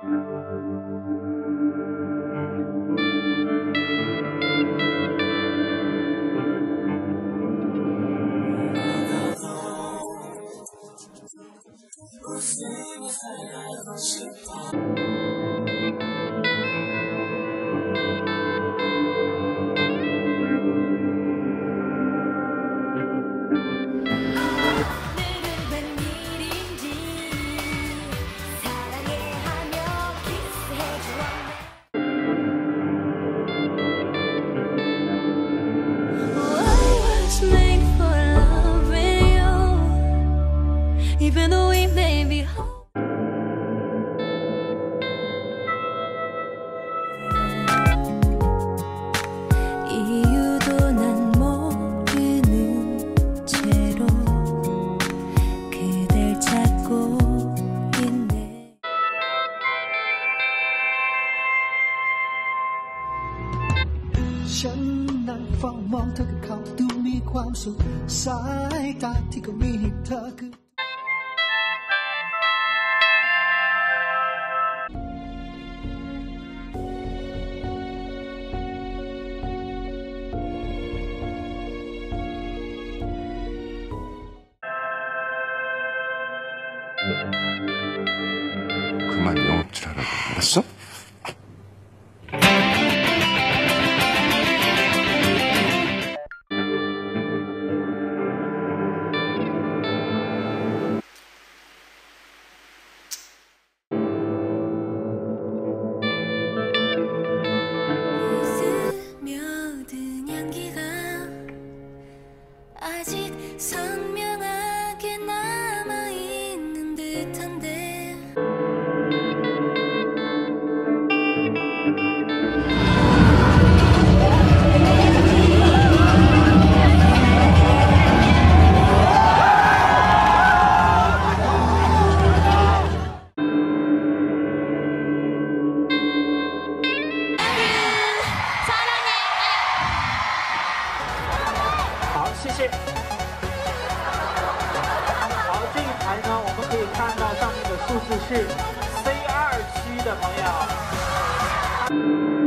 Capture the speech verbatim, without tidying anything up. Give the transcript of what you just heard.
Even though we may be home. 이유도 난 모르는 채로 그댈 찾고 있네. ฉันนั่งเฝ้ามองเธอกับเขาดูมีความสุขสายตาที่ก็มีให้เธอคือ 그만 영업질 하라고. 알았어? 스며든 향기가 아직 선명하게 남아있는 듯한데 사랑해. 好，谢谢。好，这一排呢，我们可以看到上面的数字是 C 二区的朋友。